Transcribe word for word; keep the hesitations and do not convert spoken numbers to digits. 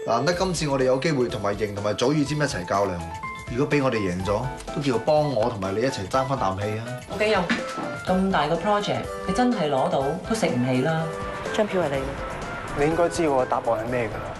難得今次我哋有機會同埋瑩同埋祖宇尖一齊較量，如果俾我哋贏咗，都叫做幫我同埋你一齊爭翻啖氣啊！ 冇幾用，咁大個 project，你真係攞到都食唔起啦。 張票係你嘅，你應該知我嘅答案係咩㗎啦。